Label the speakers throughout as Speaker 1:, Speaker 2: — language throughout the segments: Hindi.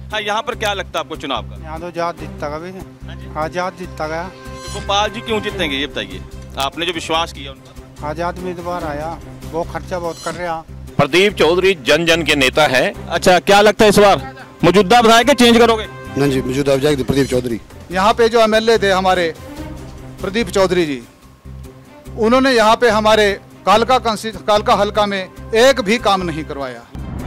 Speaker 1: हाँ, यहाँ पर क्या लगता है आपको चुनाव का?
Speaker 2: यहाँ तो आजाद जीतता गया भी। आजाद जीतता गया।
Speaker 1: गोपाल जी क्यों जीतेंगे ये बताइए, आपने जो विश्वास किया उन पर?
Speaker 2: आजाद उम्मीदवार आया, वो खर्चा बहुत कर रहा।
Speaker 3: प्रदीप चौधरी जन जन के नेता है।
Speaker 1: अच्छा, क्या लगता है इस बार मौजूदा विधायक चेंज करोगे?
Speaker 4: नहीं जी, मौजूदा विधायक प्रदीप चौधरी।
Speaker 5: यहाँ पे जो एमएलए थे हमारे प्रदीप चौधरी जी, उन्होंने यहाँ पे हमारे कालका हल्का में एक भी काम नहीं करवाया।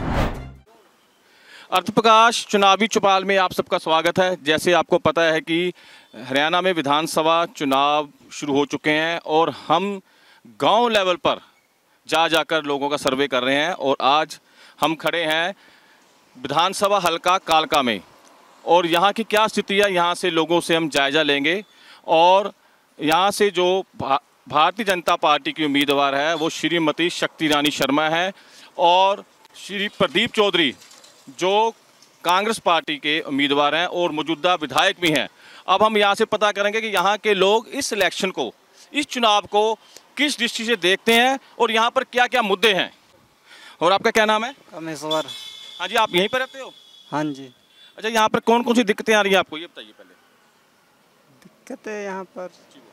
Speaker 1: अर्थप्रकाश चुनावी चौपाल में आप सबका स्वागत है। जैसे आपको पता है कि हरियाणा में विधानसभा चुनाव शुरू हो चुके हैं और हम गांव लेवल पर जाकर लोगों का सर्वे कर रहे हैं और आज हम खड़े हैं विधानसभा हल्का कालका में और यहाँ की क्या स्थिति है, यहाँ से लोगों से हम जायज़ा लेंगे। और यहाँ से जो भारतीय जनता पार्टी की उम्मीदवार है वो श्रीमती शक्ति रानी शर्मा है और श्री प्रदीप चौधरी जो कांग्रेस पार्टी के उम्मीदवार हैं और मौजूदा विधायक भी हैं। अब हम यहाँ से पता करेंगे कि यहाँ के लोग इस इलेक्शन को, इस चुनाव को किस दृष्टि से देखते हैं और यहाँ पर क्या क्या मुद्दे हैं। और आपका क्या नाम है?
Speaker 2: कामेश्वर।
Speaker 1: हाँ जी, आप यहीं पर रहते हो?
Speaker 2: हाँ जी।
Speaker 1: अच्छा, यहाँ पर कौन कौन सी दिक्कतें आ रही हैं आपको, ये बताइए पहले।
Speaker 2: दिक्कतें यहाँ पर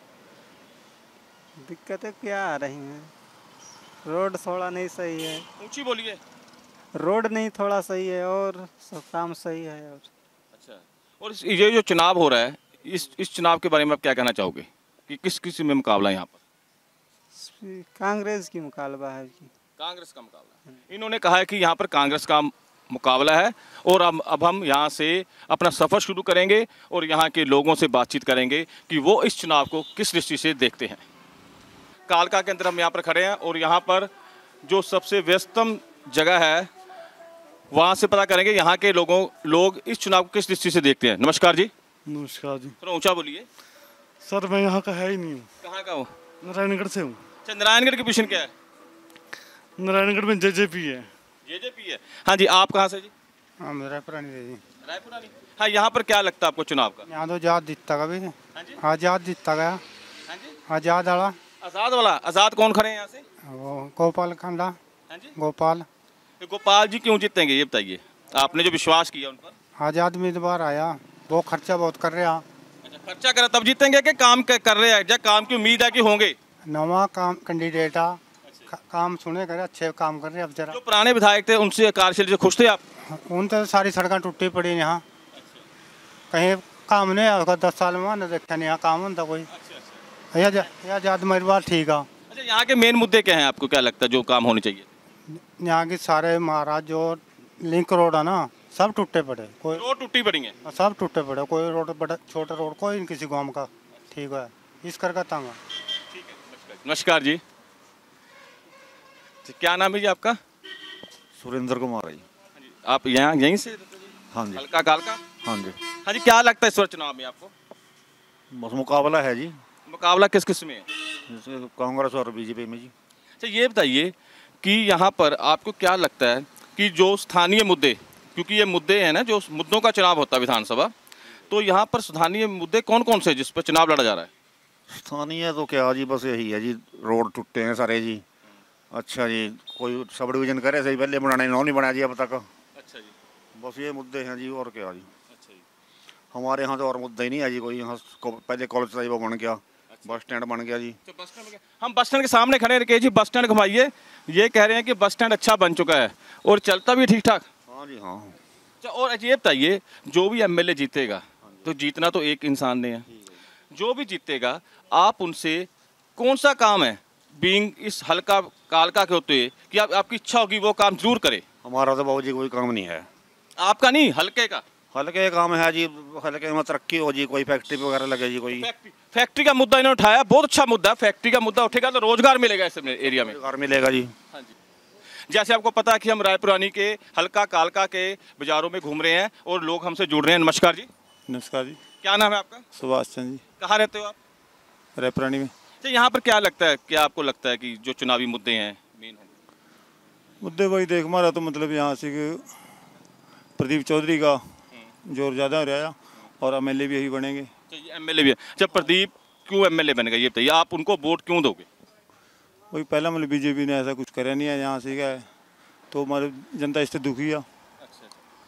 Speaker 2: दिक्कतें क्या आ रही हैं? रोड थोड़ा नहीं सही है।
Speaker 1: ऊंची बोलिए।
Speaker 2: रोड नहीं थोड़ा सही है और सब काम सही है। और
Speaker 1: अच्छा, और ये जो चुनाव हो रहा है, इस चुनाव के बारे में आप क्या कहना चाहोगे कि किस में मुकाबला है यहाँ पर?
Speaker 2: कांग्रेस की मुकाबला है जी।
Speaker 1: कांग्रेस का मुकाबला है। इन्होंने कहा है कि यहाँ पर कांग्रेस का मुकाबला है और अब हम यहाँ से अपना सफ़र शुरू करेंगे और यहाँ के लोगों से बातचीत करेंगे कि वो इस चुनाव को किस दृष्टि से देखते हैं। कालका के अंदर हम यहाँ पर खड़े हैं और यहाँ पर जो सबसे व्यस्तम जगह है वहाँ से पता करेंगे यहाँ के लोग इस चुनाव को किस दृष्टि से देखते हैं। नमस्कार जी।
Speaker 6: नमस्कार जी।
Speaker 1: थोड़ा ऊँचा बोलिए।
Speaker 6: सर मैं यहाँ का है ही नहीं हूँ।
Speaker 1: कहाँ का हो?
Speaker 6: नारायणगढ़ से हूँ।
Speaker 1: अच्छा, नारायणगढ़ की पोजीशन क्या है?
Speaker 6: नारायणगढ़ में जेजेपी है।
Speaker 1: जेजेपी है। हाँ जी, आप कहाँ से जी?
Speaker 2: हम रायपुरानी जी।
Speaker 1: रायपुरानी। हाँ, यहाँ पर क्या लगता है आपको चुनाव का?
Speaker 2: यहाँ तो आजाद जीतता गया भी।
Speaker 1: हाँ जी।
Speaker 2: आजाद जीतता गया।
Speaker 1: हाँ जी।
Speaker 2: आजाद वाला।
Speaker 1: आजाद वाला। आजाद कौन खड़े हैं यहाँ से?
Speaker 2: वो गोपाल खंडा।
Speaker 1: हाँ जी।
Speaker 2: गोपाल।
Speaker 1: तो गोपाल जी क्यों जीतेंगे ये बताइए, आपने जो विश्वास किया उन पर?
Speaker 2: आजाद उम्मीदवार आया, वो खर्चा बहुत कर रहा।
Speaker 1: अच्छा, खर्चा करे तब जीतेंगे कि काम कर रहे हैं, या काम की उम्मीद है कि होंगे?
Speaker 2: नवा काम कैंडिडेट आ, काम सुने करे, अच्छे काम कर रहे। अब जरा
Speaker 1: जो पुराने विधायक थे उनसे कार्यशैली से खुश थे आप?
Speaker 2: उन तो सारी सड़कें टूटी पड़ी यहाँ, कहीं काम नहीं है। 10 साल में न देखा नहीं यहाँ काम होता कोई। आजाद उम्मीदवार ठीक है।
Speaker 1: अच्छा, यहाँ के मेन मुद्दे क्या हैं, आपको क्या लगता है जो काम होने चाहिए?
Speaker 2: यहाँ की सारे महाराज जो लिंक रोड है ना, सब टूटे पड़े। कोई
Speaker 1: रोड टूटी पड़ी है?
Speaker 2: सब टूटे पड़े। कोई रोड बड़ा छोटा रोड कोई नहीं किसी गांव का ठीक है। इस करके तंग।
Speaker 1: ठीक है, नमस्कार जी। क्या नाम है जी आपका?
Speaker 7: सुरेंद्र कुमार जी।
Speaker 1: आप यहीं से?
Speaker 7: हाँ जी।
Speaker 1: हल्का कालका।
Speaker 7: हाँ जी।
Speaker 1: हाँ जी, क्या लगता है इस बार चुनाव में आपको?
Speaker 7: बस मुकाबला है जी।
Speaker 1: मुकाबला किस किस में है?
Speaker 7: जैसे कांग्रेस और बीजेपी में जी।
Speaker 1: अच्छा, ये बताइए कि यहाँ पर आपको क्या लगता है कि जो स्थानीय मुद्दे, क्योंकि ये मुद्दे हैं ना, जो मुद्दों का चुनाव होता है विधानसभा, तो यहाँ पर स्थानीय मुद्दे कौन कौन से जिस पर चुनाव लड़ा जा रहा है?
Speaker 7: स्थानीय तो क्या जी, बस यही है जी, रोड टूटे हैं सारे जी। अच्छा जी, कोई सब डिवीजन करे सही, पहले बनाने नौ नहीं बनाया जी अब तक।
Speaker 1: अच्छा जी,
Speaker 7: बस ये मुद्दे हैं जी, और क्या जी।
Speaker 1: अच्छा जी।
Speaker 7: हमारे यहाँ तो और मुद्दा ही नहीं है जी कोई। यहाँ पहले कॉलेज था वो बन गया, बस स्टैंड बन गया जी।
Speaker 1: तो बस स्टैंड, हम बस स्टैंड के सामने खड़े रखे जी, बस स्टैंड घुमाइए। ये कह रहे हैं कि बस स्टैंड अच्छा बन चुका है और चलता भी ठीक ठाक।
Speaker 7: हाँ जी हाँ।
Speaker 1: अच्छा, और ये बताइए, जो भी एमएलए जीतेगा, तो जीतना तो एक इंसान ने है, जो भी जीतेगा आप उनसे कौन सा काम है बीइंग इस हल्का कालका के होते हुए कि आपकी इच्छा होगी वो काम जरूर करे?
Speaker 7: हमारा तो बाबू जी कोई काम नहीं है।
Speaker 1: आपका नहीं, हल्के का?
Speaker 7: हल्के काम है जी, हल्के में तरक्की हो जी, कोई फैक्ट्री वगैरह लगे जी। कोई
Speaker 1: फैक्ट्री का मुद्दा इन्होंने उठाया, बहुत अच्छा मुद्दा। फैक्ट्री का मुद्दा उठेगा तो रोजगार मिलेगा इस एरिया में।
Speaker 7: रोजगार मिलेगा जी।
Speaker 1: हाँ जी। जैसे आपको पता है कि हम रायपुरानी के हल्का कालका के बाजारों में घूम रहे हैं और लोग हमसे जुड़ रहे हैं। नमस्कार जी।
Speaker 6: नमस्कार जी।
Speaker 1: क्या नाम है आपका?
Speaker 6: सुभाष चंद्र जी।
Speaker 1: कहाँ रहते हो आप?
Speaker 6: रायपुरानी में।
Speaker 1: तो यहाँ पर क्या लगता है, क्या आपको लगता है कि जो चुनावी मुद्दे हैं मेन होंगे?
Speaker 6: मुद्दे वही देख मारा तो मतलब यहाँ से कि प्रदीप चौधरी का जोर ज़्यादा रहा और एमएलए भी यही बनेंगे।
Speaker 1: ये एमएलए भी है। जब प्रदीप क्यों एमएलए बनेगा ये बताइए, आप उनको वोट क्यों दोगे?
Speaker 6: वही पहला मतलब बीजेपी ने ऐसा कुछ करा नहीं है यहाँ से, क्या है तो हमारे जनता इससे दुखी है।
Speaker 1: अच्छा,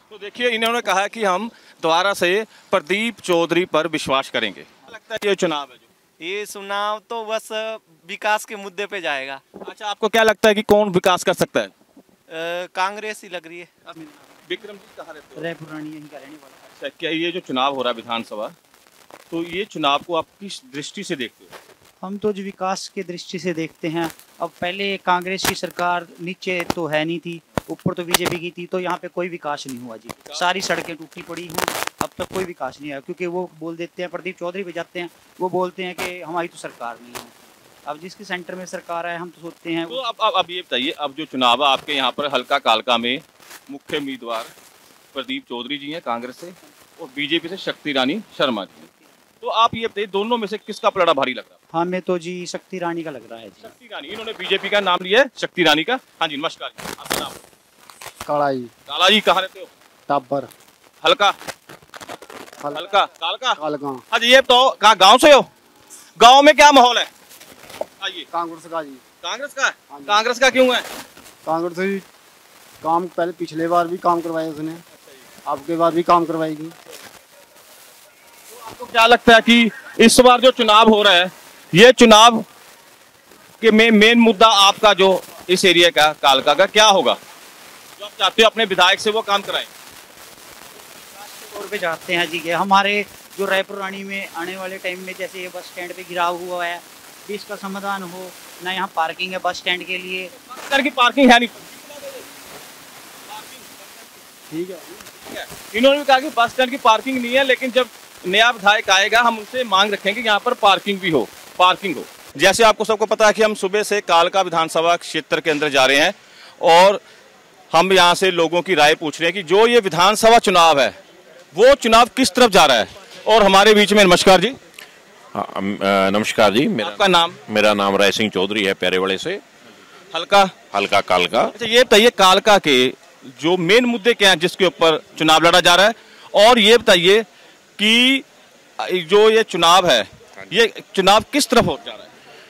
Speaker 1: तो देखिए, इन्होंने कहा कि हम दोबारा से प्रदीप चौधरी पर विश्वास करेंगे। क्या लगता है ये चुनाव है जो?
Speaker 8: ये चुनाव तो बस विकास के मुद्दे पे जाएगा।
Speaker 1: अच्छा, आपको क्या लगता है कि कौन विकास कर सकता है?
Speaker 8: कांग्रेस ही लग रही है।
Speaker 1: विक्रम जी कहाँ रहते हो?
Speaker 2: रायपुरानी यहीं का रहने वाला।
Speaker 1: अच्छा, क्या ये जो चुनाव हो रहा है विधानसभा, तो ये चुनाव को आप किस दृष्टि से देखते हो?
Speaker 9: हम तो जो विकास के दृष्टि से देखते हैं। अब पहले कांग्रेस की सरकार नीचे तो है नहीं थी, ऊपर तो बीजेपी की थी, तो यहाँ पे कोई विकास नहीं हुआ जी। सारी सड़कें टूटी पड़ी हैं, अब तक कोई विकास नहीं आया, क्योंकि वो बोल देते हैं, प्रदीप चौधरी भी जाते हैं, वो बोलते हैं कि हमारी तो सरकार नहीं है। अब जिसकी सेंटर में सरकार है, हम तो सोचते हैं।
Speaker 1: तो अब ये बताइए, अब जो चुनाव है आपके यहाँ पर हल्का कालका में मुख्य उम्मीदवार प्रदीप चौधरी जी हैं कांग्रेस से, और बीजेपी से शक्ति रानी शर्मा जी। तो आप ये बताइए, दोनों में से किसका पलड़ा भारी लग रहा है?
Speaker 9: हमें तो जी शक्ति रानी का लग रहा है जी।
Speaker 1: शक्ति रानी, इन्होंने बीजेपी का नाम लिया है, शक्ति रानी का। हाँ जी, नमस्कार जी, आपका नाम?
Speaker 2: काला जी।
Speaker 1: काला जी, कहाँ रहते हो?
Speaker 2: टाबर।
Speaker 1: हल्का कालका।
Speaker 2: कालका।
Speaker 1: हाँ जी, ये तो कहाँ, गाँव से हो? गाँव में क्या माहौल है? आइए।
Speaker 2: कांग्रेस का जी।
Speaker 1: कांग्रेस का? कांग्रेस का क्यों है?
Speaker 2: कांग्रेस ही काम पहले पिछले बार भी काम करवाया उसने, अब के बार भी काम करवाएगी।
Speaker 1: आपको क्या लगता है कि इस बार जो चुनाव हो रहा है, ये चुनाव के मेन मुद्दा आपका जो इस एरिया का कालका का क्या होगा, जो आप चाहते हो अपने विधायक से वो काम कराएं?
Speaker 9: तौर पे चाहते हैं जी कि हमारे जो रायपुर रानी में आने वाले टाइम में जैसे ये बस स्टैंड पे गिराव हुआ है, भी इसका समाधान हो ना। यहाँ पार्किंग है बस स्टैंड के लिए,
Speaker 1: बस स्टैंड की पार्किंग है नहीं।
Speaker 2: ठीक है।
Speaker 1: इन्होंने भी कहा कि बस स्टैंड की पार्किंग नहीं है, लेकिन जब नया विधायक आएगा हम उनसे मांग रखेंगे कि यहाँ पर पार्किंग भी हो, पार्किंग हो। जैसे आपको सबको पता है कि हम सुबह से कालका विधानसभा क्षेत्र के अंदर जा रहे हैं और हम यहाँ से लोगों की राय पूछ रहे हैं कि जो ये विधानसभा चुनाव है वो चुनाव किस तरफ जा रहा है। और हमारे बीच में, नमस्कार जी।
Speaker 3: नमस्कार जी,
Speaker 1: आपका नाम?
Speaker 3: मेरा नाम राय सिंह चौधरी है, प्यारेवाड़े से।
Speaker 1: हल्का
Speaker 3: कालका।
Speaker 1: अच्छा, ये बताइए कालका के जो मेन मुद्दे क्या हैं जिसके ऊपर चुनाव लड़ा जा रहा है, और ये बताइए कि जो ये चुनाव है, ये चुनाव किस तरफ हो जा रहा है?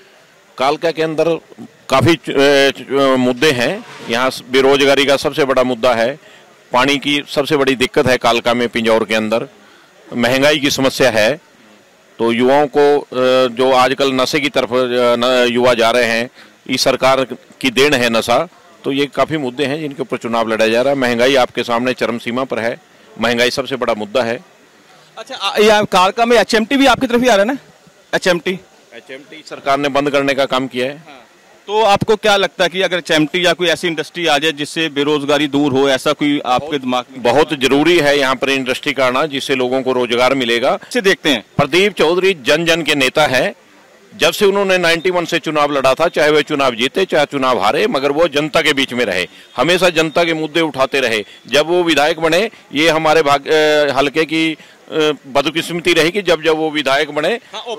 Speaker 3: कालका के अंदर काफी मुद्दे हैं। यहाँ बेरोजगारी का सबसे बड़ा मुद्दा है, पानी की सबसे बड़ी दिक्कत है कालका में, पिंजौर के अंदर महंगाई की समस्या है। तो युवाओं को जो आजकल नशे की तरफ युवा जा रहे हैं, इस सरकार की देन है नशा। तो ये काफी मुद्दे हैं जिनके ऊपर चुनाव लड़ा जा रहा है। महंगाई आपके सामने चरम सीमा पर है, महंगाई सबसे बड़ा मुद्दा है।
Speaker 1: अच्छा, ये कालका में एचएमटी भी आपकी तरफ ही आ रहा है ना? एचएमटी
Speaker 3: सरकार ने बंद करने का काम किया है।
Speaker 1: तो आपको क्या लगता है कि अगर एचएमटी या कोई ऐसी इंडस्ट्री आ जाए जिससे बेरोजगारी दूर हो, ऐसा कोई आपके दिमाग में?
Speaker 3: बहुत जरूरी है यहाँ पर इंडस्ट्री का आना, जिससे लोगों को रोजगार मिलेगा।
Speaker 1: इसे देखते हैं।
Speaker 3: प्रदीप चौधरी जन जन के नेता है। जब से उन्होंने 91 से चुनाव लड़ा था, चाहे वे चुनाव जीते चाहे चुनाव हारे, मगर वो जनता के बीच में रहे, हमेशा जनता के मुद्दे उठाते रहे। जब वो विधायक बने, ये हमारे हल्के की बदकिस्मती रही कि जब वो विधायक बने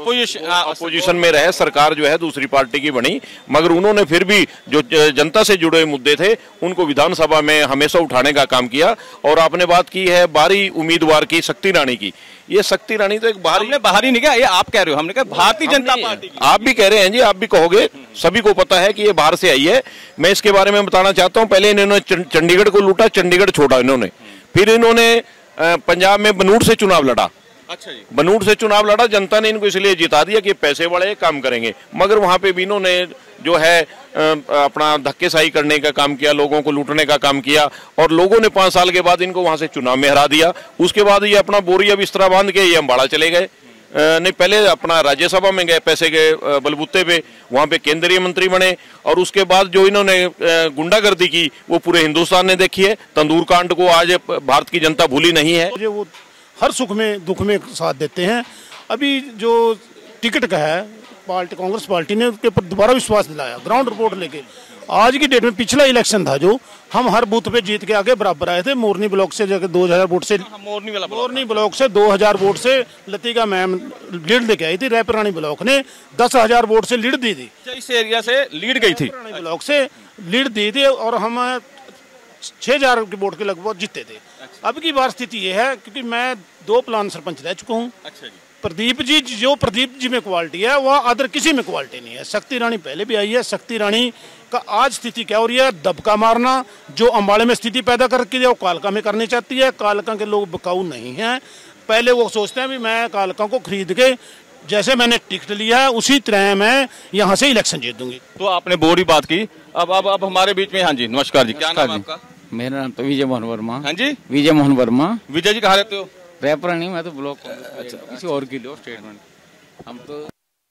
Speaker 3: अपोजिशन में रहे, सरकार जो है दूसरी पार्टी की बनी, मगर उन्होंने फिर भी जो जनता से जुड़े मुद्दे थे उनको विधानसभा में हमेशा उठाने का काम किया। और आपने बात की है बाहरी उम्मीदवार की, शक्ति रानी की। ये शक्ति रानी तो एक
Speaker 1: बाहरी नहीं क्या, ये आप कह रहे हो, हमने कहा भारतीय जनता पार्टी।
Speaker 3: आप भी कह रहे हैं जी, आप भी कहोगे, सभी को पता है कि ये बाहर से आई है। मैं इसके बारे में बताना चाहता हूँ। पहले इन्होंने चंडीगढ़ को लूटा, चंडीगढ़ छोड़ा इन्होंने, फिर इन्होंने पंजाब में बनूड़ से चुनाव लड़ा।
Speaker 1: अच्छा जी।
Speaker 3: बनूड़ से चुनाव लड़ा, जनता ने इनको इसलिए जिता दिया कि पैसे वाले काम करेंगे, मगर वहां पे भी इन्होंने जो है अपना धक्केशाही करने का काम किया, लोगों को लूटने का काम किया, और लोगों ने 5 साल के बाद इनको वहां से चुनाव में हरा दिया। उसके बाद ये अपना बोरिया बिस्तरा बांध के ये अम्बाड़ा चले गए। नहीं, पहले अपना राज्यसभा में गए पैसे के बलबूते पे, वहां पे केंद्रीय मंत्री बने, और उसके बाद जो इन्होंने गुंडागर्दी की वो पूरे हिंदुस्तान ने देखी है। तंदूर कांड को आज भारत की जनता भूली नहीं है।
Speaker 10: वो हर सुख में दुख में साथ देते हैं। अभी जो टिकट का है, पार्टी कांग्रेस पार्टी ने उसके ऊपर दोबारा विश्वास दिलाया, ग्राउंड रिपोर्ट लेके। आज की डेट में पिछला इलेक्शन था जो हम हर बूथ पे जीत के आगे बराबर आए थे। मोरनी ब्लॉक से जगह 2000 वोट से, मोरनी ब्लॉक से 2000 वोट से लतिका मैम लीड लेके आई थी। रायपुरानी ब्लॉक ने 10,000 वोट से लीड दी थी।
Speaker 1: इस एरिया से लीड गई थी,
Speaker 10: ब्लॉक से लीड दी थी, और हम 6000 के वोट के लगभग जीते थे। अब की बार स्थिति ये है, क्योंकि मैं 2 प्लान सरपंच रह चुका हूँ।
Speaker 1: अच्छा जी।
Speaker 10: प्रदीप जी, जो प्रदीप जी में क्वालिटी है वह अदर किसी में क्वालिटी नहीं है। शक्ति रानी पहले भी आई है, शक्ति रानी का आज स्थिति क्या हो रही है, दबका मारना, जो अम्बाड़े में स्थिति पैदा करके वो कालका में करनी चाहती है। कालका के लोग बिकाऊ नहीं हैं, पहले वो सोचते हैं भी मैं कालका को खरीद के जैसे मैंने टिकट लिया है उसी तरह मैं यहाँ से इलेक्शन जीत दूंगी।
Speaker 1: तो आपने बोरी बात की, अब हमारे बीच में, हाँ जी नमस्कार जी, क्या नाम है आपका?
Speaker 11: मेरा नाम तो विजय मोहन वर्मा।
Speaker 1: हाँ जी,
Speaker 11: विजय मोहन वर्मा।
Speaker 1: विजय जी कहाँ रहते हो?
Speaker 11: रैपर नहीं, मैं तो ब्लॉक किसी और की लो स्टेटमेंट। हम तो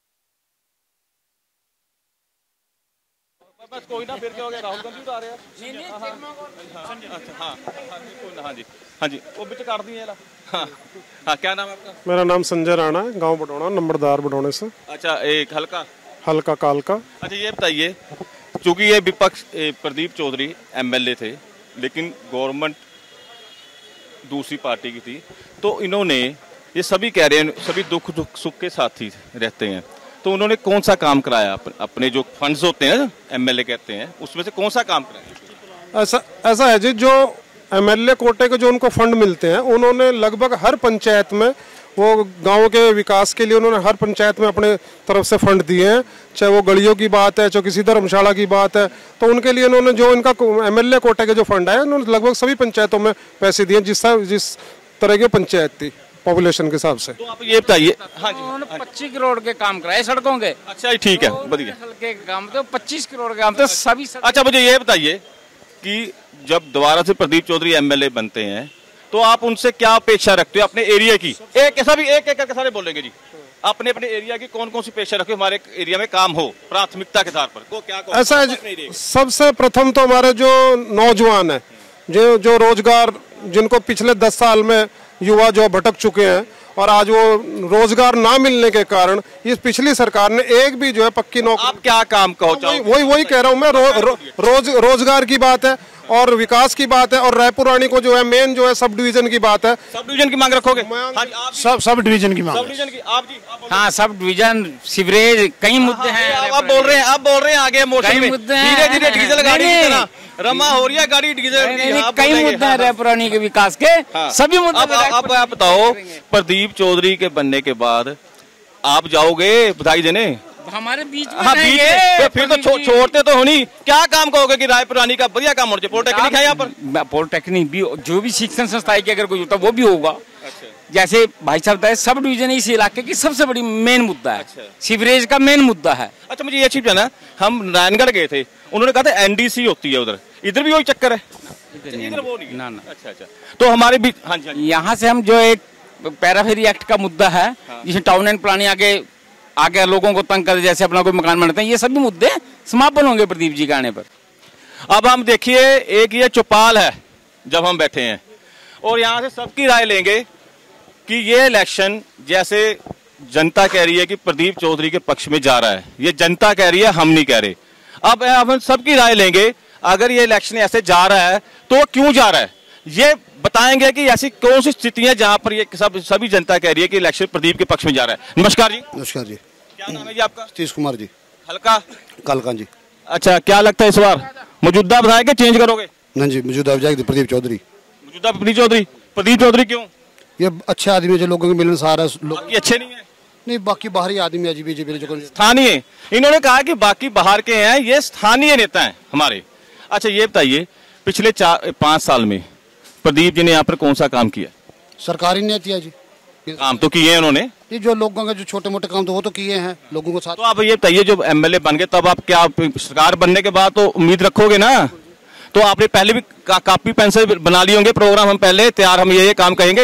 Speaker 1: बस कोई ना, फिर क्या हो गया, राहुल गांधी तो आ रहे हैं। हाँ जी, वो बिच काट दिए। हाँ, क्या नाम है आपका?
Speaker 12: मेरा नाम संजय राणा है, गांव बडौना, नंबरदार बडौने से।
Speaker 1: अच्छा, एक हल्का
Speaker 12: कालका।
Speaker 1: अच्छा, ये बताइए, चूंकि ये विपक्ष प्रदीप चौधरी एमएलए थे, लेकिन गवर्नमेंट दूसरी पार्टी की थी, तो इन्होंने, ये सभी कह रहे हैं, सभी दुख सुख के साथ ही रहते हैं, तो उन्होंने कौन सा काम कराया? अपने जो फंड्स होते हैं, एमएलए कहते हैं, उसमें से कौन सा काम कराया?
Speaker 12: ऐसा है जी, जो एमएलए कोटे के जो उनको फंड मिलते हैं, उन्होंने लगभग हर पंचायत में, वो गांव के विकास के लिए उन्होंने हर पंचायत में अपने तरफ से फंड दिए हैं। चाहे वो गलियों की बात है, चाहे किसी धर्मशाला की बात है, तो उनके लिए उन्होंने जो इनका एमएलए कोटे के जो फंड है, उन्होंने लगभग सभी पंचायतों में पैसे दिए जिस तरह की पंचायत थी पॉपुलेशन के हिसाब से।
Speaker 1: तो आप ये बताइए। हाँ जी,
Speaker 11: उन्होंने 25 करोड़ के काम कराए सड़कों के।
Speaker 1: अच्छा, ठीक है, बढ़िया।
Speaker 11: के काम तो 25 करोड़ के काम तो सभी।
Speaker 1: अच्छा, मुझे ये बताइए कि जब दोबारा से प्रदीप चौधरी एमएलए बनते हैं, तो आप उनसे क्या अपेक्षा रखते हो अपने एरिया की? एक करके सारे बोलेंगे जी, अपने एरिया की कौन कौन सी अपेक्षा रखते हो, हमारे एरिया में काम हो प्राथमिकता के आधार पर, को क्या
Speaker 12: ऐसा है? सबसे प्रथम तो हमारे जो नौजवान है, जो रोजगार, जिनको पिछले 10 साल में युवा जो भटक चुके हैं, और आज वो रोजगार ना मिलने के कारण इस पिछली सरकार ने एक भी जो है पक्की नौकरी।
Speaker 1: आप क्या काम कहो?
Speaker 12: वही कह रहा हूँ मैं, रोजगार की बात है और विकास की बात है, और रायपुर रानी को जो है मेन जो है सब डिवीजन की बात है।
Speaker 1: सब डिवीजन की मांग रखोगे?
Speaker 10: सब डिवीजन की मांग।
Speaker 1: सब डिवीजन की आप जी?
Speaker 11: हाँ, सब डिवीजन, सीवरेज, कई मुद्दे हैं।
Speaker 1: आप बोल रहे हैं आगे मोशन में धीरे-धीरे डीजल गाड़ी की तरह रमा हो रही है गाड़ी डीजल।
Speaker 11: कई मुद्दे हैं रायपुर रानी के विकास के, सभी मुद्दे।
Speaker 1: अब आप बताओ, प्रदीप चौधरी के बनने के बाद आप जाओगे बधाई देने
Speaker 11: हमारे बीच में?
Speaker 1: हाँ, बीच में। फिर तो छोड़ते तो होनी। क्या काम कहोगे कि रायपुर रानी का बढ़िया काम होना चाहिए? पॉलिटेक्निक है यहाँ पर?
Speaker 11: पॉलिटेक्निक भी, जो भी शिक्षण संस्थाएं की अगर कोई होता वो भी होगा। जैसे भाई साहब बताए, सब डिवीजन इस इलाके की सबसे बड़ी मेन मुद्दा है। सीवरेज का मेन मुद्दा है।
Speaker 1: अच्छा, मुझे ये चीज जाना, हम नारायणगढ़ गए थे, उन्होंने कहा था एनडीसी होती है उधर, इधर भी वही चक्कर है? इधर वो नहीं। ना। अच्छा, तो हमारे भी। हाँ जी,
Speaker 11: यहाँ से हम जो एक पैराफेरी एक्ट का मुद्दा है, जिसमें टाउन एंड प्लानिंग आगे लोगों को तंग कर, जैसे अपना कोई मकान बनाते हैं, ये सभी मुद्दे समापन होंगे प्रदीप जी के आने पर।
Speaker 1: अब हम देखिए, एक ये चौपाल है जब हम बैठे हैं, और यहाँ से सबकी राय लेंगे कि ये इलेक्शन, जैसे जनता कह रही है कि प्रदीप चौधरी के पक्ष में जा रहा है, ये जनता कह रही है, हम नहीं कह रहे। अब हम सबकी राय लेंगे, अगर ये इलेक्शन ऐसे जा रहा है तो क्यों जा रहा है, ये बताएंगे कि ऐसी कौन सी स्थितियां जहां पर ये सभी जनता कह रही है कि इलेक्शन प्रदीप के पक्ष में जा रहा है। नमस्कार जी।
Speaker 4: नमस्कार जी।
Speaker 1: क्या नाम है जी आपका?
Speaker 4: सतीश कुमार जी।
Speaker 6: कालका
Speaker 4: जी।
Speaker 1: अच्छा, क्या लगता है इस बार मौजूदा विधायक के चेंज करोगे?
Speaker 4: नहीं जी, मौजूदा विधायक प्रदीप चौधरी।
Speaker 1: प्रदीप चौधरी क्यों?
Speaker 4: ये अच्छे आदमी है, जो लोगों के मिलनसार है।
Speaker 1: बाकी अच्छे नहीं है?
Speaker 4: नहीं, बाकी बाहरी आदमी है जी, बीजेपी जो
Speaker 1: स्थानीय। इन्होंने कहा कि बाकी बाहर के हैं, ये स्थानीय नेता हैं हमारे। अच्छा, ये बताइए, पिछले 4-5 साल में प्रदीप जी ने यहाँ पर कौन सा काम किया?
Speaker 4: सरकारी नीति है जी,
Speaker 1: काम तो किए हैं उन्होंने।
Speaker 4: ये जो लोगों के जो छोटे मोटे काम तो वो तो किए हैं लोगों को साथ।
Speaker 1: तो आप ये बताइए, जब एमएलए बन गए तब आप क्या सरकार बनने के बाद तो उम्मीद रखोगे ना, तो आपने पहले भी कापी पेंसिल बना लिए होंगे, प्रोग्राम हम पहले तैयार, हम ये काम कहेंगे,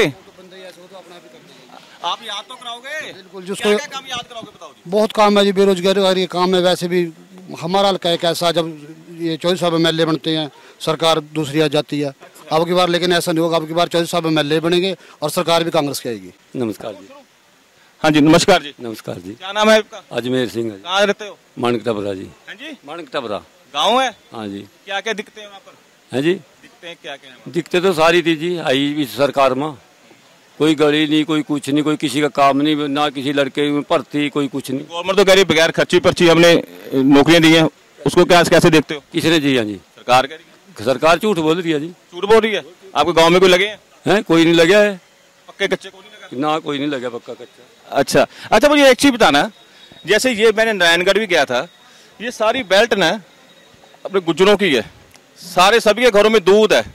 Speaker 1: आप याद तो कराओगे?
Speaker 4: बिल्कुल, जिसको क्या काम याद कराओगे बताओ जी। बहुत काम है जी, बेरोजगारी ये काम है। वैसे भी हमारा हल्का एक ऐसा, जब ये 24 साहब एमएलए बनते हैं, सरकार दूसरी आ जाती है। अब की बार लेकिन ऐसा नहीं होगा, अब की बार 24 साहब एमएलए बनेंगे और सरकार भी कांग्रेस की आएगी।
Speaker 13: नमस्कार जी।
Speaker 1: हाँ जी, नमस्कार जी।
Speaker 13: नमस्कार जी।
Speaker 1: क्या नाम है आपका?
Speaker 13: अजमेर सिंह है।
Speaker 1: कहाँ रहते हो?
Speaker 13: माणिकटबरा जी।
Speaker 1: हाँ जी,
Speaker 13: माणिकटबरा
Speaker 1: गाँव है?
Speaker 13: हाँ जी।
Speaker 1: क्या क्या दिखते हैं वहाँ पर?
Speaker 13: है जी,
Speaker 1: दिखते हैं क्या क्या?
Speaker 13: दिखते तो सारी थी जी, आई इस सरकार में कोई गली नहीं, कोई कुछ नहीं, कोई किसी का काम नहीं, ना किसी लड़के भर्ती, कोई कुछ नहीं।
Speaker 1: गवर्नमेंट तो कह रही है बगैर खर्ची पर्ची हमने नौकरियां दी हैं, उसको कैसे देखते हो?
Speaker 13: किसने दी है जी?
Speaker 1: सरकार कह रही है।
Speaker 13: सरकार झूठ बोल रही है जी।
Speaker 1: झूठ बोल रही है? आपके गांव में कोई लगे हैं?
Speaker 13: कोई नहीं लगा है।
Speaker 1: पक्के कच्चे को नहीं लगा
Speaker 13: ना कोई नहीं लगा पक्का कच्चा।
Speaker 1: अच्छा अच्छा, मुझे एक चीज बताना, जैसे ये मैंने नारायणगढ़ भी गया था, ये सारी बेल्ट ना अपने गुज्जरों की है, सारे सभी के घरों में दूध है,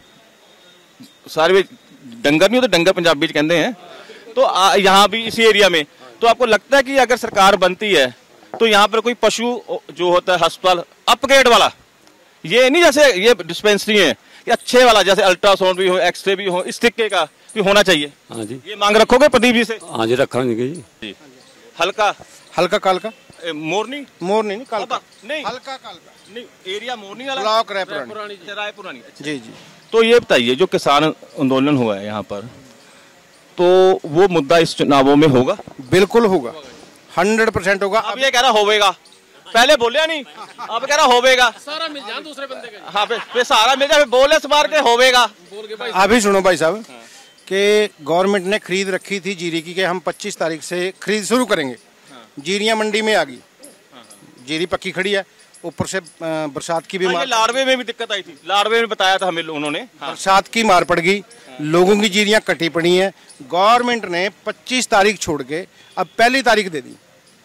Speaker 1: सारे डंगर नहीं होते, डंगर पंजाबी कहते हैं, तो यहाँ भी इसी एरिया में, तो आपको लगता है कि अगर सरकार बनती है तो यहाँ पर कोई पशु जो होता है अस्पताल अपग्रेड वाला, ये नहीं जैसे ये डिस्पेंसरी है, ये अच्छे वाला जैसे अल्ट्रासाउंड भी हो, एक्सरे भी हो, इस तरीके का भी होना चाहिए?
Speaker 13: हाँ जी।
Speaker 1: ये मांग रखोगे प्रदीप जी से?
Speaker 13: हाँ जी, रखेंगे जी।
Speaker 1: हल्का
Speaker 14: हल्का कालका
Speaker 1: मोरनी
Speaker 14: मोरनी नहीं कालका
Speaker 1: नहीं,
Speaker 14: हल्का कालका
Speaker 1: नहीं, एरिया मोरनी वाला
Speaker 14: ब्लॉक रायपुरानी।
Speaker 1: रायपुरानी।
Speaker 14: जी जी।
Speaker 1: तो ये बताइए, जो किसान आंदोलन हुआ है यहाँ पर, तो वो मुद्दा इस चुनावों में होगा?
Speaker 14: बिल्कुल होगा, 100% होगा।
Speaker 1: अब ये कह रहा होवेगा, पहले बोलिया नहीं, अब कह रहा होवेगा,
Speaker 15: सारा मिल जाए दूसरे बंदे का।
Speaker 1: हाँ पे सारा मिल जाए, बोले मार के होवेगा।
Speaker 14: अभी सुनो भाई साहब कि गवर्नमेंट ने खरीद रखी थी जीरी की, कि हम 25 तारीख से खरीद शुरू करेंगे। जीरियां मंडी में आ गई, जीरी पक्की खड़ी है, ऊपर से बरसात की भी मार,
Speaker 1: लाड़वे में भी दिक्कत आई थी, लाड़वे में बताया था हमें उन्होंने,
Speaker 14: बरसात की मार पड़ गई, लोगों की जीरियां कटी पड़ी हैं। गवर्नमेंट ने 25 तारीख छोड़ के अब पहली तारीख दे दी।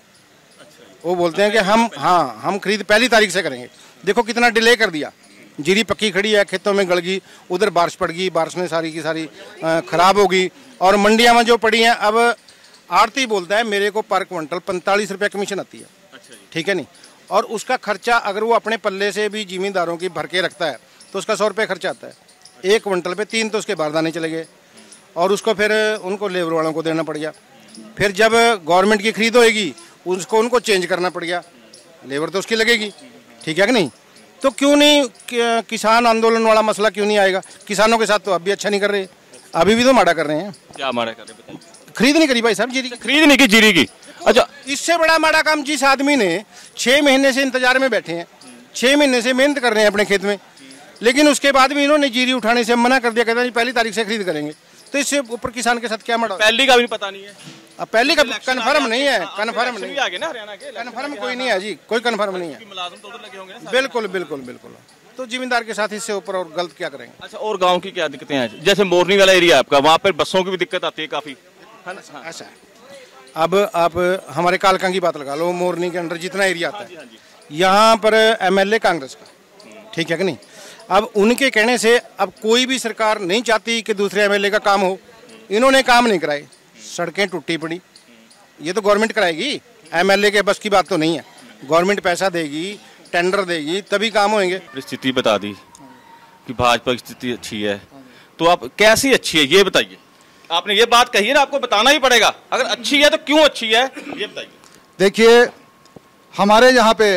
Speaker 14: वो बोलते हैं कि हम खरीद पहली तारीख से करेंगे। देखो कितना डिले कर दिया, जीरी पक्की खड़ी है, खेतों में गल गई, उधर बारिश पड़ गई, बारिश में सारी की सारी खराब हो गई, और मंडियां में जो पड़ी हैं, अब आड़ती बोलता है मेरे को पर क्विंटल 45 रुपये कमीशन आती है, ठीक है नहीं, और उसका खर्चा अगर वो अपने पल्ले से भी जिमींदारों की भर के रखता है तो उसका 100 रुपये खर्चा आता है। 1 क्विंटल पे 3 तो उसके बारदाने चले गए, और उसको फिर उनको लेबर वालों को देना पड़ गया। फिर जब गवर्नमेंट की खरीद होएगी उसको उनको चेंज करना पड़ गया, लेबर तो उसकी लगेगी, ठीक है कि नहीं। तो क्यों नहीं किसान आंदोलन वाला मसला क्यों नहीं आएगा? किसानों के साथ तो अब भी अच्छा नहीं कर रहे, अभी भी तो माड़ा कर रहे हैं।
Speaker 1: क्या माड़ा कर रहे हैं?
Speaker 14: खरीद नहीं करी भाई साहब जीरी,
Speaker 1: खरीद नहीं की जीरी की। अच्छा,
Speaker 14: इससे बड़ा माड़ा काम जिस आदमी ने 6 महीने से इंतजार में बैठे हैं, 6 महीने से मेहनत कर रहे हैं अपने खेत में, लेकिन उसके बाद भी इन्होंने जीरी उठाने से मना कर दिया, कहते हैं पहली तारीख से खरीद करेंगे। तो इससे ऊपर किसान के साथ क्या माड़ा?
Speaker 1: पहली का भी पता नहीं है,
Speaker 14: अब पहले का कन्फर्म नहीं है, कन्फर्म नहीं
Speaker 1: है ना, हरियाणा के
Speaker 14: कन्फर्म कोई नहीं है जी, कोई कन्फर्म नहीं है। बिल्कुल बिल्कुल बिल्कुल। तो जिम्मेदार के साथ इससे ऊपर और गलत क्या करेंगे?
Speaker 1: अच्छा, और गांव की क्या दिक्कतें हैं? जैसे मोरनी वाला एरिया आपका, वहाँ पर बसों की भी दिक्कत आती है काफी।
Speaker 14: ऐसा है, अब आप हमारे कालका की बात लगा लो, मोरनी के अंदर जितना एरिया आता है, यहाँ पर MLA कांग्रेस का, ठीक है कि नहीं। अब उनके कहने से अब कोई भी सरकार नहीं चाहती कि दूसरे MLA का काम हो, इन्होंने काम नहीं कराए, सड़कें टूटी पड़ी, ये तो गवर्नमेंट कराएगी, MLA के बस की बात तो नहीं है। गवर्नमेंट पैसा देगी, टेंडर देगी, तभी काम होंगे।
Speaker 1: स्थिति बता दी कि भाजपा की स्थिति अच्छी है, तो आप कैसी अच्छी है ये बताइए। आपने ये बात कही है ना, आपको बताना ही पड़ेगा, अगर अच्छी है तो क्यों अच्छी है ये बताइए।
Speaker 5: देखिए, हमारे यहाँ पे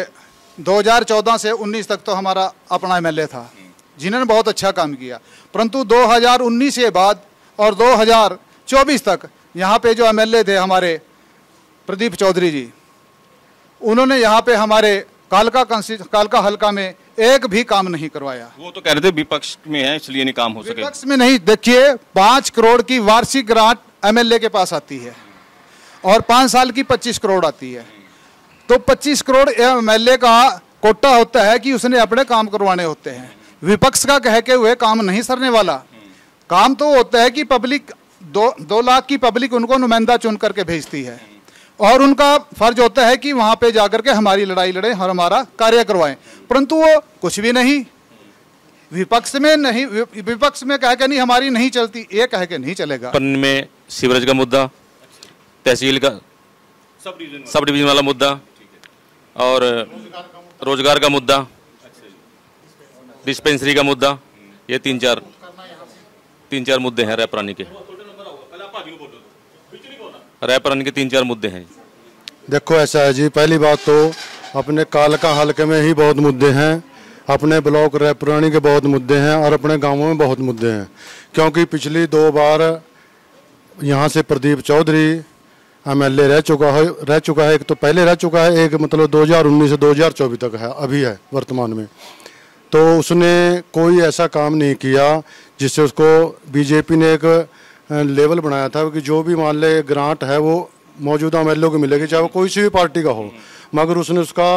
Speaker 5: 2014 से 19 तक तो हमारा अपना MLA था, जिन्होंने बहुत अच्छा काम किया, परंतु 2019 के बाद और 2024 तक यहाँ पे जो MLA थे हमारे प्रदीप चौधरी जी, उन्होंने यहाँ पे हमारे कालका हल्का में एक भी काम नहीं करवाया।
Speaker 1: वो तो कह रहे थे विपक्ष में है इसलिए नहीं काम हो सके।
Speaker 5: विपक्ष में नहीं, देखिए 5 करोड़ की वार्षिक ग्रांट MLA के पास आती है और 5 साल की 25 करोड़ आती है, तो 25 करोड़ MLA का कोटा होता है कि उसने अपने काम करवाने होते हैं। विपक्ष का कह के हुए काम नहीं सरने वाला, काम तो होता है कि पब्लिक 2 लाख की पब्लिक उनको नुमाइंदा चुन करके भेजती है, और उनका फर्ज होता है कि वहां पे जाकर के हमारी लड़ाई लड़े और हमारा कार्य करवाएं, परंतु वो कुछ भी नहीं। विपक्ष में नहीं, विपक्ष में कह के नहीं हमारी नहीं चलती, ये कह के नहीं चलेगा।
Speaker 3: में सीवरेज का मुद्दा, तहसील का सब डिवीजन वाला मुद्दा, और रोजगार का मुद्दा, डिस्पेंसरी का मुद्दा, ये 3-4 मुद्दे हैं रायपुरानी के। रायपुरानी के 3-4 मुद्दे हैं।
Speaker 4: देखो ऐसा है जी, पहली बात तो अपने कालका हल्के में ही बहुत मुद्दे हैं, अपने ब्लॉक रायपुरानी के बहुत मुद्दे हैं, और अपने गांवों में बहुत मुद्दे हैं, क्योंकि पिछली 2 बार यहाँ से प्रदीप चौधरी MLA रह चुका है। एक तो पहले रह चुका है, एक मतलब 2019 से 2024 तक है, अभी है वर्तमान में। तो उसने कोई ऐसा काम नहीं किया जिससे उसको बीजेपी ने एक लेवल बनाया था कि जो भी मान ले ग्रांट है वो मौजूदा MLA को मिलेगी, चाहे वो कोई सी भी पार्टी का हो, मगर उसने उसका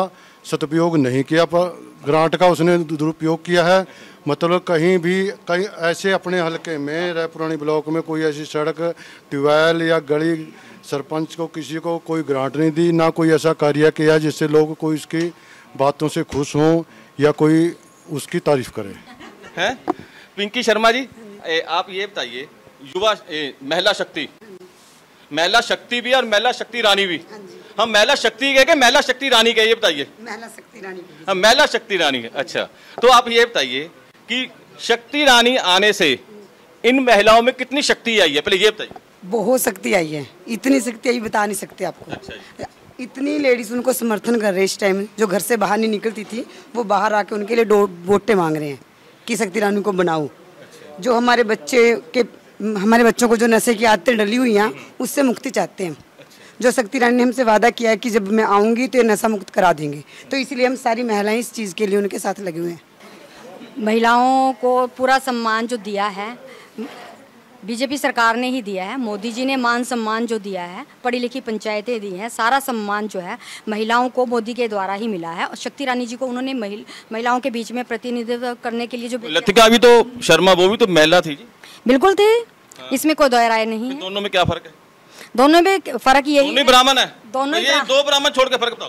Speaker 4: सदुपयोग नहीं किया, पर ग्रांट का उसने दुरुपयोग किया है। मतलब कहीं ऐसे अपने हलके में रायपुरानी ब्लॉक में कोई ऐसी सड़क, ट्यूबवेल या गली सरपंच को किसी को कोई ग्रांट नहीं दी, ना कोई ऐसा कार्य किया जिससे लोग कोई उसकी बातों से खुश हों या कोई उसकी तारीफ करे।
Speaker 1: हैं पिंकी शर्मा जी, आप ये बताइए, युवा महिला शक्ति भी और महिला शक्ति रानी भी, हम महिला शक्ति कहे कि महिला शक्ति रानी कहे, ये बताइए। महिला शक्ति रानी, हम महिला शक्ति रानी है। अच्छा, तो आप ये बताइए कि शक्ति रानी आने से इन महिलाओं में कितनी शक्ति आई है, पहले ये बताइए।
Speaker 16: बहुत शक्ति आई है, इतनी शक्ति आई बता नहीं सकते आपको। अच्छा, इतनी लेडीज उनको समर्थन कर रहे हैं इस टाइम, जो घर से बाहर नहीं निकलती थी वो बाहर आके उनके लिए वोटें मांग रहे हैं कि शक्ति रानी को बनाओ। जो हमारे बच्चों को जो नशे की आदतें डली हुई हैं उससे मुक्ति चाहते हैं। जो शक्ति रानी ने हमसे वादा किया है कि जब मैं आऊँगी तो ये नशा मुक्त करा देंगे, तो इसलिए हम सारी महिलाएं इस चीज़ के लिए उनके साथ लगे हुए हैं।
Speaker 17: महिलाओं को पूरा सम्मान जो दिया है बीजेपी सरकार ने ही दिया है, मोदी जी ने मान सम्मान जो दिया है, पढ़ी लिखी पंचायतें दी हैं, सारा सम्मान जो है महिलाओं को मोदी के द्वारा ही मिला है। और शक्ति रानी जी को उन्होंने महिलाओं के बीच में प्रतिनिधित्व करने के लिए जो
Speaker 1: लतिका भी तो शर्मा वो भी तो महिला थी जी।
Speaker 17: बिल्कुल थी, इसमें कोई दो राय नहीं है।
Speaker 1: दोनों में क्या फर्क है?
Speaker 17: दोनों में फर्क यही है,
Speaker 1: ब्राह्मण है,
Speaker 17: दोनों
Speaker 1: ये दो ब्राह्मण छोड़ के फर्क बताओ।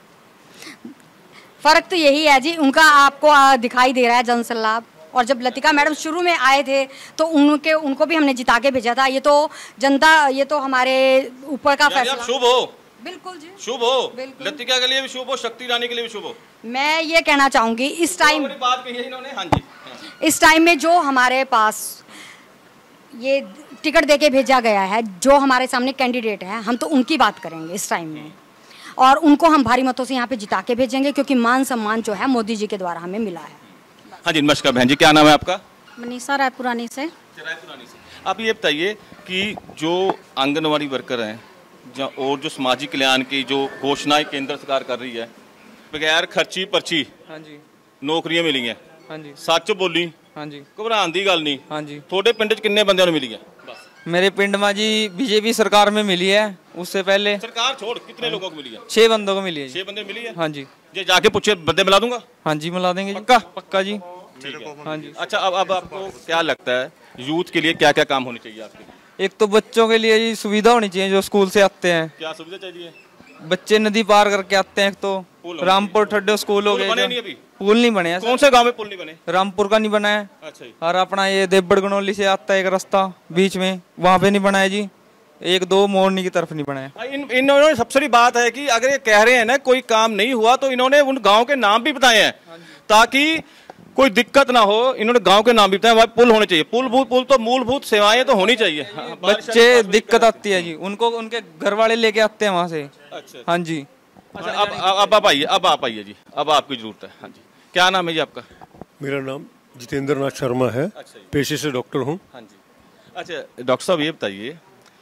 Speaker 17: फर्क तो यही है जी, उनका आपको दिखाई दे रहा है जनसलाभ। और जब लतिका मैडम शुरू में आए थे तो उनको भी हमने जिता के भेजा था। ये तो जनता, ये तो हमारे ऊपर का फैसला।
Speaker 1: शुभ हो,
Speaker 17: बिल्कुल जी,
Speaker 1: शुभ हो, लतिका के लिए भी शुभ हो, शक्ति रानी के लिए भी शुभ हो।
Speaker 17: मैं ये कहना चाहूंगी इस टाइम
Speaker 1: बात कही है इन्होंने। हाँ जी,
Speaker 17: इस टाइम में जो हमारे पास ये टिकट देके भेजा गया है, जो हमारे सामने कैंडिडेट है, हम तो उनकी बात करेंगे इस टाइम में, और उनको हम भारी मतों से यहाँ पे जिता के भेजेंगे, क्योंकि मान सम्मान जो है मोदी जी के द्वारा हमें मिला है।
Speaker 1: हाँ जी, नमस्कार बहन जी, क्या नाम है आपका?
Speaker 17: मनीषा, रायपुरानी से।
Speaker 1: आप ये बताइए कि जो आंगनवाड़ी वर्कर हैं और जो सामाजिक कल्याण की जो घोषणाएं केंद्र सरकार कर रही है, बगैर खर्ची पर्ची
Speaker 18: हाँ जी
Speaker 1: नौकरियां मिली हैं,
Speaker 18: हाँ जी
Speaker 1: सच बोली,
Speaker 18: हाँ जी
Speaker 1: घबराने की गल नहीं।
Speaker 18: हाँ जी,
Speaker 1: थोड़े पिंड च कितने बंदे मिली है?
Speaker 18: मेरे पिंड में जी बीजेपी सरकार में मिली है, उससे पहले
Speaker 1: सरकार छोड़ कितने लोगों को मिली है?
Speaker 18: 6 बंदों को मिली है।
Speaker 1: 6 बंदे मिली है?
Speaker 18: हाँ जी,
Speaker 1: ये जाके पूछे बंदे मिला दूंगा।
Speaker 18: हाँ जी, मिला देंगे। पक्का जी,
Speaker 1: ठीक है।
Speaker 18: हाँ जी।
Speaker 1: अच्छा, अब आपको क्या लगता है यूथ के लिए क्या क्या काम होने चाहिए आपके?
Speaker 18: एक तो बच्चों के लिए जी सुविधा होनी चाहिए, जो स्कूल से आते हैं।
Speaker 1: क्या सुविधा चाहिए?
Speaker 18: बच्चे नदी पार करके आते हैं, एक तो रामपुर ठड्डो स्कूल हो गए, पुल नहीं बने हैं।
Speaker 1: कौन से गांव में पुल नहीं बने?
Speaker 18: रामपुर का नहीं बना है।
Speaker 1: अच्छा,
Speaker 18: और अपना ये देवगढ़ गनौली से आता है एक रास्ता बीच में, वहाँ पे नहीं बना है जी। 1-2 मोरनी की तरफ नहीं बना है।
Speaker 1: इन्होंने सबसे बड़ी बात है कि अगर ये कह रहे हैं ना कोई काम नहीं हुआ, तो इन्होंने उन गाँव के नाम भी बताए हैं ताकि कोई दिक्कत ना हो। इन्होंने गांव के नाम भी बताया, पुल होने चाहिए, पुल तो मूलभूत सेवाएं तो होनी चाहिए।
Speaker 18: बच्चे दिक्कत आती है जी, उनको उनके घर वाले लेके आते हैं वहाँ से।
Speaker 1: अच्छा,
Speaker 18: हाँ जी।
Speaker 1: अच्छा, अब आप आइए जी, अब आपकी जरूरत है। हाँ जी, क्या नाम है जी आपका?
Speaker 19: मेरा नाम जितेंद्र नाथ शर्मा है। अच्छा, पेशे से डॉक्टर हूँ। हाँ जी।
Speaker 1: अच्छा डॉक्टर साहब, ये बताइए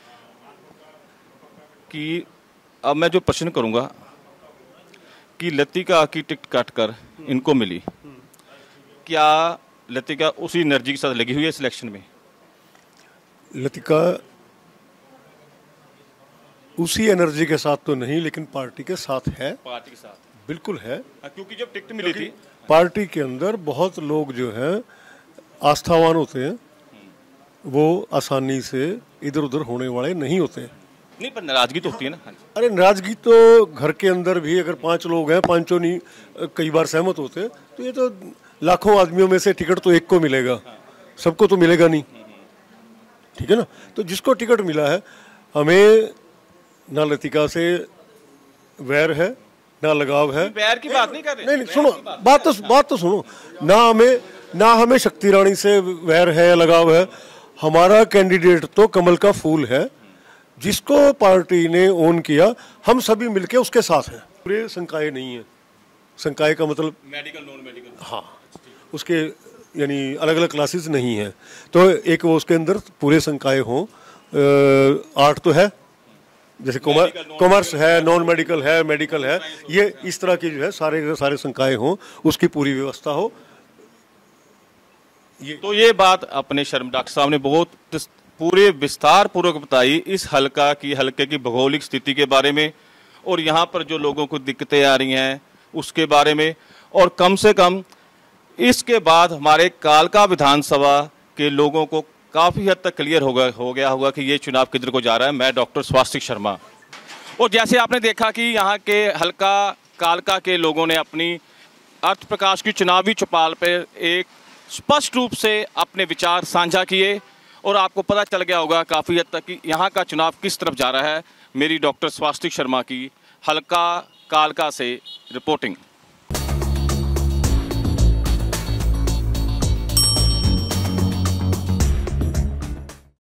Speaker 1: कि अब मैं जो प्रश्न करूंगा कि लतिका की टिकट काटकर इनको मिली, क्या लतिका उसी एनर्जी के साथ लगी हुई है सिलेक्शन में?
Speaker 19: लतिका उसी एनर्जी के साथ तो नहीं, लेकिन पार्टी के साथ है।
Speaker 1: पार्टी के साथ
Speaker 19: बिल्कुल है,
Speaker 1: क्योंकि जब टिकट मिली थी
Speaker 19: पार्टी के अंदर बहुत लोग जो हैं आस्थावान होते हैं, वो आसानी से इधर उधर होने वाले नहीं होते।
Speaker 1: नहीं, पर नाराजगी तो होती है ना।
Speaker 19: अरे नाराजगी तो घर के अंदर भी अगर 5 लोग हैं, 5 नहीं कई बार सहमत होते, तो ये तो लाखों आदमियों में से टिकट तो एक को मिलेगा, सबको तो मिलेगा नहीं, ठीक है ना। तो जिसको टिकट मिला है, हमें ना लतिका से वैर है ना लगाव है।
Speaker 1: वैर की बात नहीं कर रहे।
Speaker 19: नहीं, सुनो, बात तो सुनो। ना हमें शक्ति रानी से वैर है या लगाव है। हमारा कैंडिडेट तो कमल का फूल है, जिसको पार्टी ने ओन किया, हम सभी मिलके उसके साथ हैं। पूरे संकाय नहीं है, संकाय का मतलब
Speaker 1: मेडिकल, नॉन मेडिकल।
Speaker 19: हाँ, उसके यानी अलग अलग क्लासेस नहीं है, तो एक वो उसके अंदर पूरे संकाय हों। आर्ट तो है, जैसे कॉमर्स है, नॉन मेडिकल है, मेडिकल है, ये इस तरह की जो है सारे संकाय हों, उसकी पूरी व्यवस्था हो।
Speaker 1: तो ये बात अपने शर्म डॉक्टर साहब ने बहुत पूरे विस्तार पूर्वक बताई इस हलके की भौगोलिक स्थिति के बारे में, और यहाँ पर जो लोगों को दिक्कतें आ रही हैं, उसके बारे में, और कम से कम इसके बाद हमारे कालका विधानसभा के लोगों को काफ़ी हद तक क्लियर हो गया होगा कि ये चुनाव किधर को जा रहा है। मैं डॉक्टर स्वास्तिक शर्मा। और जैसे आपने देखा कि यहाँ के हल्का कालका के लोगों ने अपनी अर्थ प्रकाश की चुनावी चौपाल पर एक स्पष्ट रूप से अपने विचार साझा किए और आपको पता चल गया होगा काफ़ी हद तक कि यहाँ का चुनाव किस तरफ जा रहा है। मेरी डॉक्टर स्वास्तिक शर्मा की हल्का कालका से रिपोर्टिंग।